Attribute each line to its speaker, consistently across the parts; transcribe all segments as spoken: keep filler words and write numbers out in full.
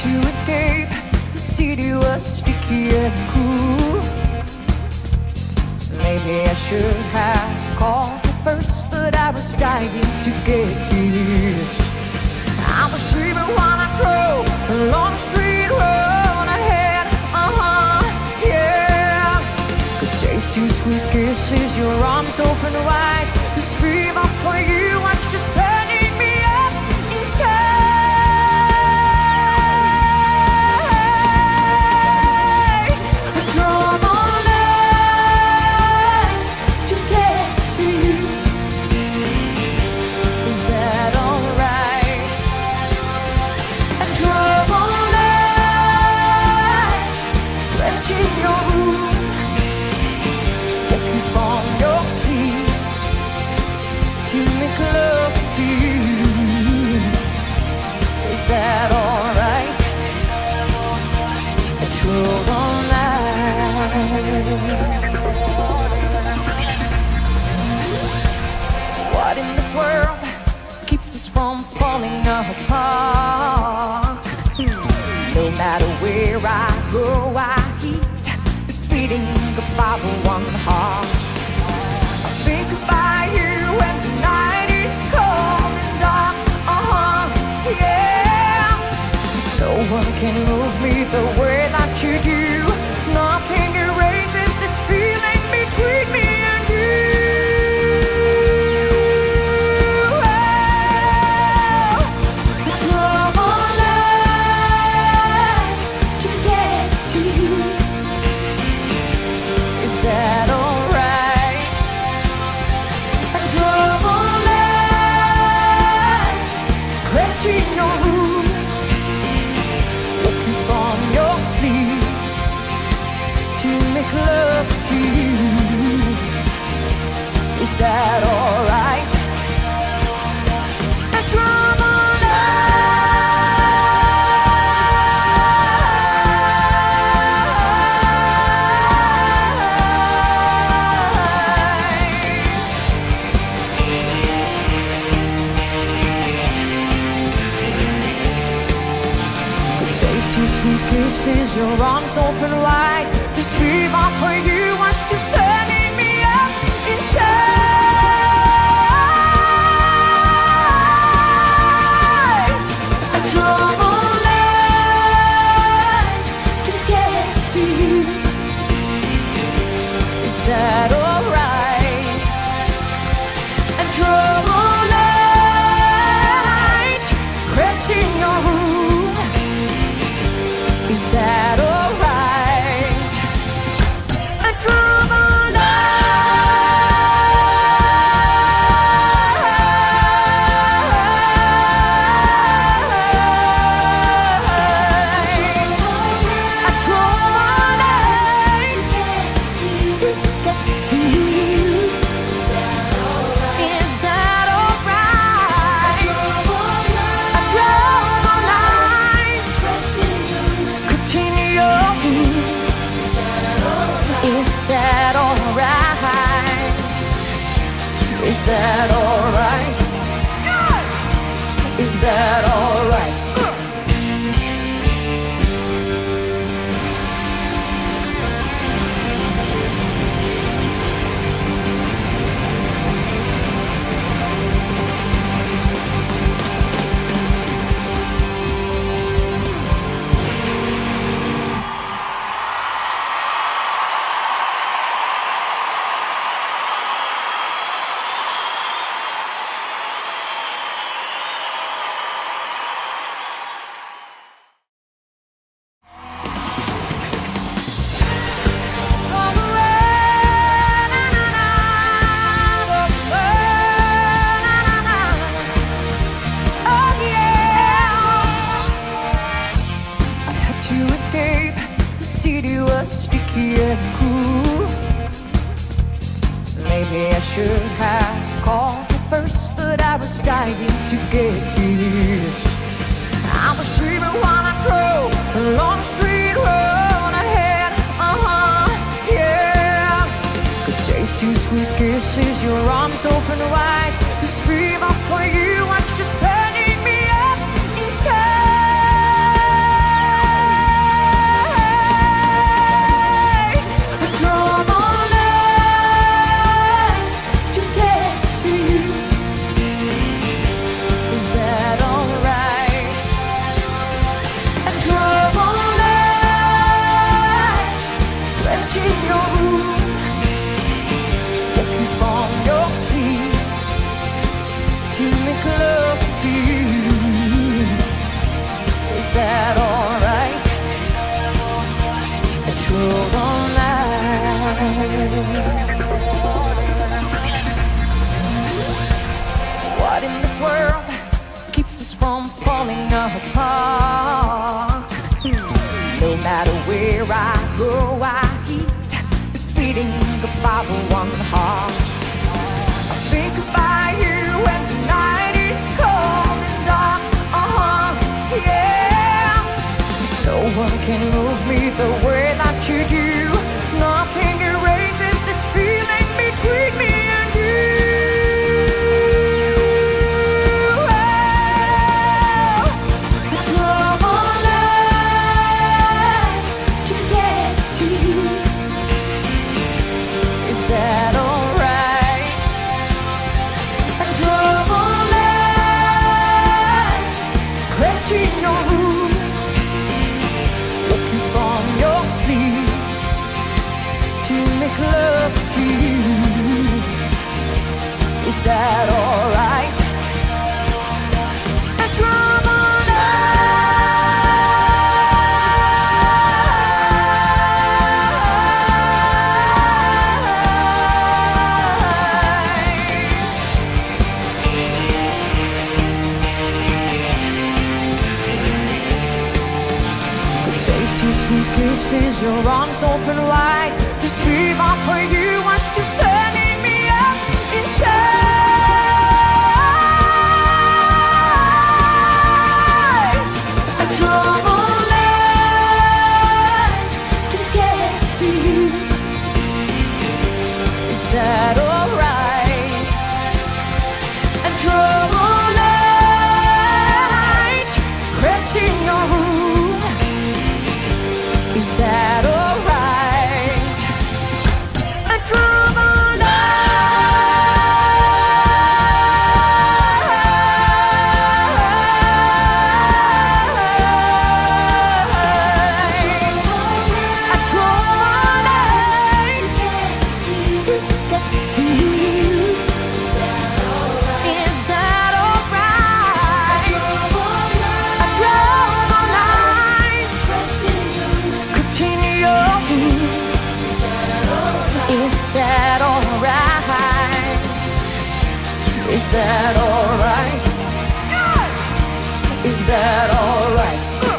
Speaker 1: to escape. The city was sticky and cool. Maybe I should have called you first, but I was dying to get to you. I was dreaming while I drove along the street road ahead. Uh-huh, yeah. Could taste your sweet kisses, your arms open wide. The stream up where you watched just burning me up inside. What in this world keeps us from falling apart? No matter where I go, I keep the beating of our one heart. I think about you when the night is cold and dark. Uh-huh, yeah. No one can move me the way that you do. Nothing erases this feeling between me and you. Love to you. Is that alright? I drove all night. Could taste your sweet kisses, your arms open wide. The stream off where you was just burning me up inside. I drove all night to get to you. Is that alright? I drove all night, crept in your room. Is that alright? Is that alright? Is that alright? Sticky and cool. Maybe I should have called you first, but I was dying to get to you. I was dreaming while I drove along the street road ahead. Uh-huh, yeah. Could taste your sweet kisses, your arms open wide. The stream up where you watched just burning me up inside. world keeps us from falling apart. No matter where I go, I keep beating the five oh one heart. I think about you when the night is cold and dark. Uh-huh, yeah. No one can move me the way that you do. Nothing erases this feeling between me and you. I drove all night to get to you. Is that alright? I drove all night, crept in your room, woke you from your sleep to make love to you. Is that alright? I drove all taste your sweet kisses, your arms open wide. This fever for you was just burning me up inside. I drove all night to get to you. Is that alright? I drove all night, crept in your room. Is that alright? I drove all night. I drove all night to get to you. Is that alright? I drove all night, crept in your room. Is that alright? Is that alright? Is that alright?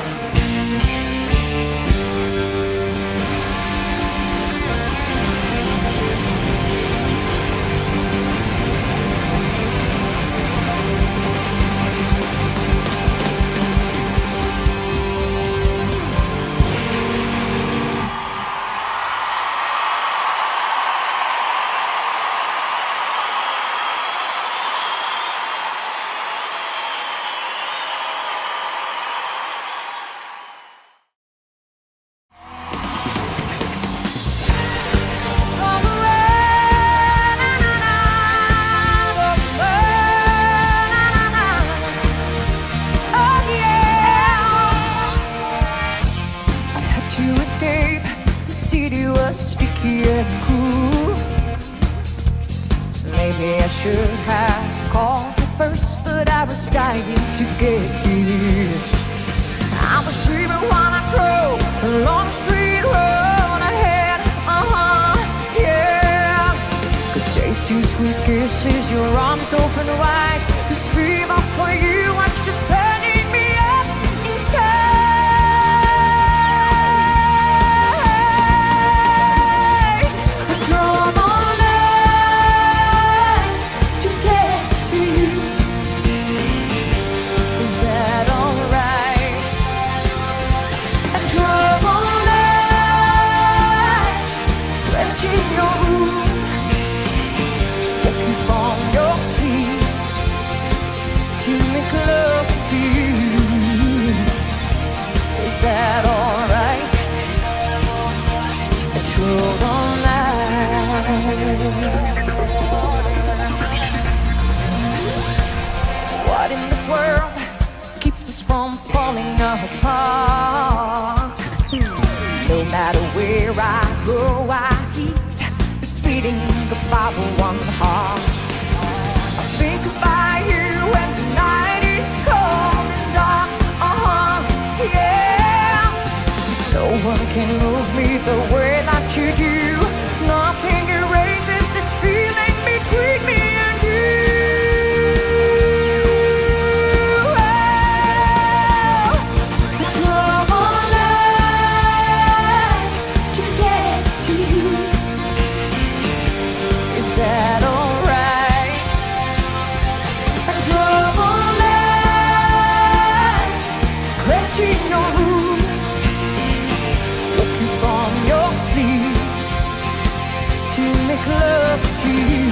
Speaker 1: Sticky and cool. Maybe I should have called you first, but I was dying to get to you. I was dreaming while I drove along the street road ahead. Uh-huh, yeah. Could taste your sweet kisses, your arms open wide. This fever for you was just burning me up inside. Love to you. Is that alright? I drove all night. What in this world keeps us from falling apart? No matter where I go, I keep beating the five oh one heart. I think about you when the night is cold and dark. Uh-huh, yeah. No one can move me the way that you do. Nothing erases this feeling between me and you. in your room, woke you from your sleep to make love to you.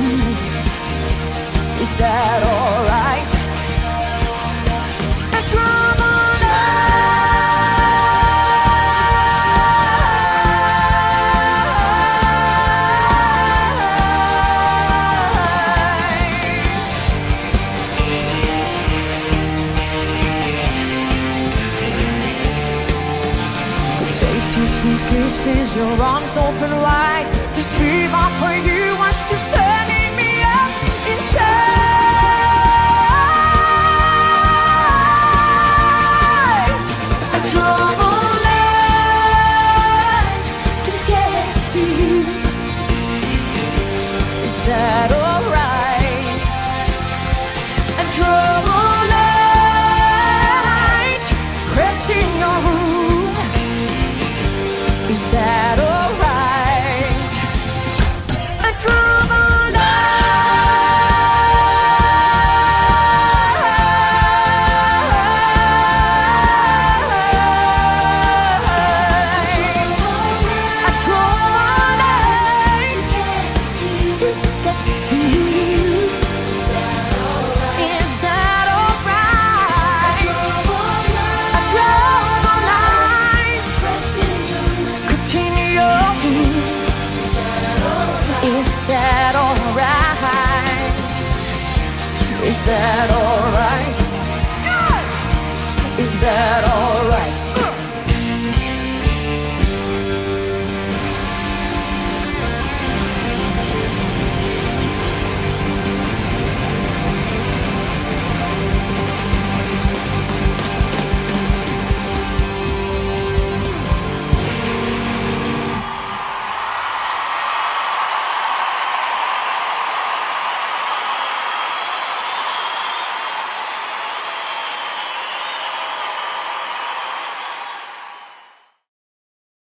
Speaker 1: Is that alright? And drum all sweet kisses, your arms open wide. This fever for you was just burning me up inside. I drove all night to get to you. Is that alright? I drove all night, crept in your room. Is that alright? I drove all night. I drove all night to get to you. Is that alright? I drove all night, crept in your room. Is that alright? Is that alright? Is that alright?